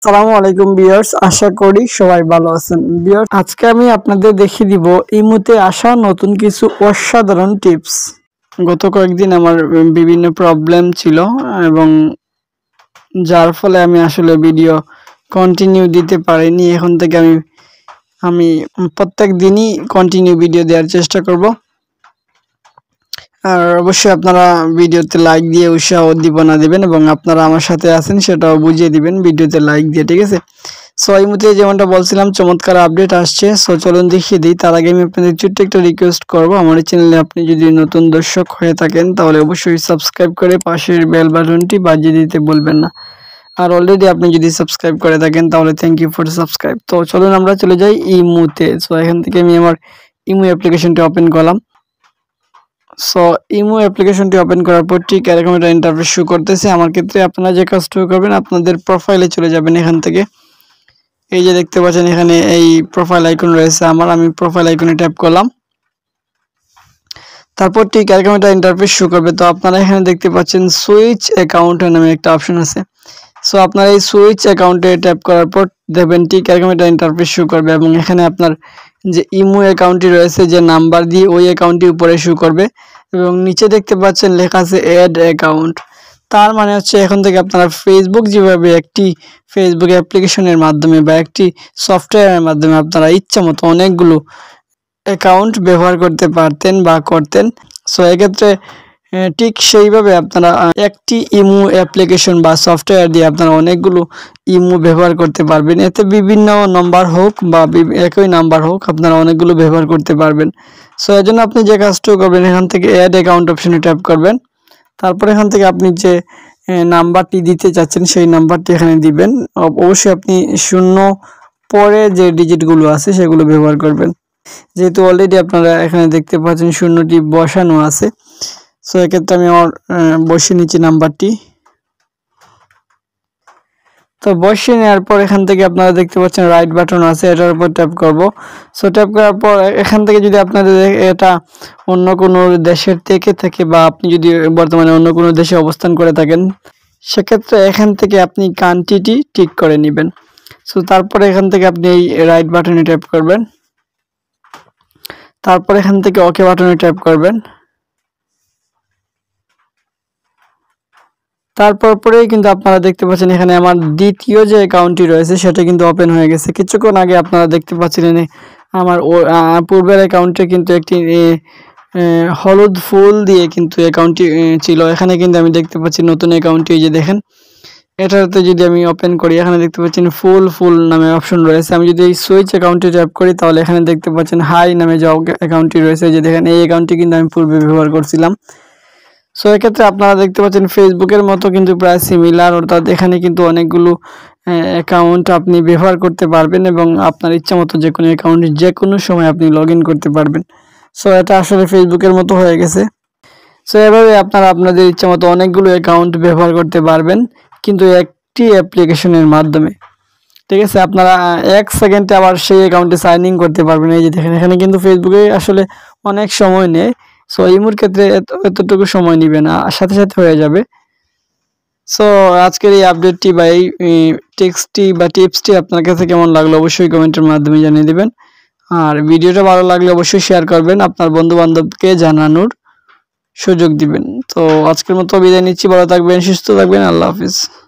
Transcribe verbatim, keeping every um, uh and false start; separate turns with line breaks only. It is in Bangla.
আসসালামু আলাইকুম ভিউয়ার্স, আশা করি সবাই ভালো আছেন। ভিউয়ার্স, আজকে আমি আপনাদের দেখিয়ে দিব ইমোতে আসা নতুন কিছু অসাধারণ টিপস। গত কয়েকদিন আমার বিভিন্ন প্রবলেম ছিল এবং যার ফলে আমি আসলে ভিডিও কন্টিনিউ দিতে পারিনি। এখন থেকে আমি আমি প্রত্যেক দিনই কন্টিনিউ ভিডিও দেওয়ার চেষ্টা করব। আর অবশ্যই আপনারা ভিডিওতে লাইক দিয়ে উৎসাহ উদ্দীপনা দিবেন এবং আপনারা আমার সাথে আছেন সেটাও বুঝিয়ে দিবেন ভিডিওতে লাইক দিয়ে, ঠিক আছে? সো এই মুহূর্তে যেমনটা বলছিলাম চমৎকার আপডেট আসছে। সো চলুন দেখিয়ে দিই। তার আগে আমি আপনাদের ছোট্ট একটা রিকোয়েস্ট করব, আমার চ্যানেলে আপনি যদি নতুন দর্শক হয়ে থাকেন তাহলে অবশ্যই সাবস্ক্রাইব করে পাশের বেল বাটনটি বাজিয়ে দিতে ভুলবেন না। আর অলরেডি আপনি যদি সাবস্ক্রাইব করে থাকেন তাহলে থ্যাংক ইউ ফর সাবস্ক্রাইব। তো চলুন আমরা চলে যাই ইমোতে। সো এখান থেকে আমি আমার ইমো অ্যাপ্লিকেশনটি ওপেন করলাম। সো ইমো অ্যাপ্লিকেশনটি ওপেন করার পর ঠিক এরকম একটা ইন্টারফেস শো করতেছে। আমার ক্ষেত্রে আপনারা যে কাজটা করবেন, আপনাদের প্রোফাইলে চলে যাবেন। এখান থেকে এই যে দেখতে পাচ্ছেন এখানে এই প্রোফাইল আইকন রয়েছে আমার, আমি প্রোফাইল আইকনে ট্যাপ করলাম। তারপর ঠিক এরকম একটা ইন্টারফেস শো করবে। তো আপনারা এখানে দেখতে পাচ্ছেন সুইচ অ্যাকাউন্ট নামে একটা অপশন আছে। সো আপনারা এই সুইচ অ্যাকাউন্টে ট্যাপ করার পর দেখবেন ঠিক এরকম একটা ইন্টারফেস শো করবে এবং এখানে আপনার যে ইমো অ্যাকাউন্টটি রয়েছে যে নাম্বার দিয়ে ওই অ্যাকাউন্টটি উপরে শো করবে এবং নিচে দেখতে পাচ্ছেন লেখা আছে অ্যাড অ্যাকাউন্ট। তার মানে হচ্ছে এখন থেকে আপনারা ফেসবুক যেভাবে একটি ফেসবুক অ্যাপ্লিকেশনের মাধ্যমে বা একটি সফটওয়্যারের মাধ্যমে আপনারা ইচ্ছা মতো অনেকগুলো অ্যাকাউন্ট ব্যবহার করতে পারতেন বা করতেন। সো এক্ষেত্রে ঠিক সেইভাবে আপনারা একটি ইমো অ্যাপ্লিকেশন বা সফটওয়্যার দিয়ে আপনারা অনেকগুলো ইমো ব্যবহার করতে পারবেন। এতে বিভিন্ন নাম্বার হোক বা একই নাম্বার হোক আপনারা অনেকগুলো ব্যবহার করতে পারবেন। সো এর জন্য আপনি যে কাজটা করবেন, এখান থেকে অ্যাড অ্যাকাউন্ট অপশনে ট্যাপ করবেন। তারপর এখান থেকে আপনি যে নাম্বারটি দিতে চাচ্ছেন সেই নাম্বারটি এখানে দিবেন। অবশ্যই আপনি শূন্য পরে যে ডিজিটগুলো আছে সেগুলো ব্যবহার করবেন, যেহেতু অলরেডি আপনারা এখানে দেখতে পাচ্ছেন শূন্যটি বসানো আছে। সো এক্ষেত্রে আমি আমার বসিয়ে নিচ্ছি নাম্বারটি। তো বসিয়ে নেওয়ার পর এখান থেকে আপনারা দেখতে পাচ্ছেন রাইট বাটন আছে, এটার উপর ট্যাপ করব। সো ট্যাপ করার পর এখান থেকে যদি আপনাদের এটা অন্য কোনো দেশের থেকে থাকে বা আপনি যদি বর্তমানে অন্য কোনো দেশে অবস্থান করে থাকেন সেক্ষেত্রে এখান থেকে আপনি কান্ট্রিটি ঠিক করে নেবেন। সো তারপরে এখান থেকে আপনি এই রাইট বাটনে ট্যাপ করবেন। তারপর এখান থেকে ওকে বাটনে ট্যাপ করবেন। তারপর পরেই কিন্তু আপনারা দেখতে পাচ্ছেন এখানে আমার দ্বিতীয় যে অ্যাকাউন্টটি রয়েছে সেটা কিন্তু ওপেন হয়ে গেছে। কিছুক্ষণ আগে আপনারা দেখতে পাচ্ছিলেন আমার পূর্বের অ্যাকাউন্টে কিন্তু একটি হলুদ ফুল দিয়ে কিন্তু অ্যাকাউন্টটি ছিল। এখানে কিন্তু আমি দেখতে পাচ্ছি নতুন অ্যাকাউন্টটি, এই যে দেখেন এটাতে যদি আমি ওপেন করি এখানে দেখতে পাচ্ছেন ফুল ফুল নামে অপশন রয়েছে। আমি যদি এই সুইচ অ্যাকাউন্টে ট্যাপ করি তাহলে এখানে দেখতে পাচ্ছেন হাই নামে যে অ্যাকাউন্টটি রয়েছে, যে দেখেন এই অ্যাকাউন্টটি কিন্তু আমি পূর্বে ব্যবহার করছিলাম। সো এক্ষেত্রে আপনারা দেখতে পাচ্ছেন ফেসবুকের মতো কিন্তু প্রায় সিমিলার, অর্থাৎ এখানে কিন্তু অনেকগুলো অ্যাকাউন্ট আপনি ব্যবহার করতে পারবেন এবং আপনার ইচ্ছা মতো যে কোনো অ্যাকাউন্ট যে কোনো সময় আপনি লগ ইন করতে পারবেন। সো এটা আসলে ফেসবুকের মতো হয়ে গেছে। সো এভাবে আপনারা আপনাদের ইচ্ছা মতো অনেকগুলো অ্যাকাউন্ট ব্যবহার করতে পারবেন কিন্তু একটি অ্যাপ্লিকেশনের মাধ্যমে, ঠিক আছে? আপনারা এক সেকেন্ডে আবার সেই অ্যাকাউন্টে সাইন ইন করতে পারবেন। এই যে দেখেন এখানে কিন্তু ফেসবুকে আসলে অনেক সময় নেয়। সো ইমোর ক্ষেত্রে এতটুকু সময় নেবে না, সাথে সাথে হয়ে যাবে। সো আজকের এই আপডেটটি বা এই টেক্সটটি বা টিপসটি আপনার কাছে কেমন লাগলো অবশ্যই কমেন্টের মাধ্যমে জানিয়ে দেবেন। আর ভিডিওটা ভালো লাগলে অবশ্যই শেয়ার করবেন, আপনার বন্ধু বান্ধবকে জানানোর সুযোগ দিবেন। তো আজকের মতো বিদায় নিচ্ছি, ভালো থাকবেন, সুস্থ থাকবেন, আল্লাহ হাফিজ।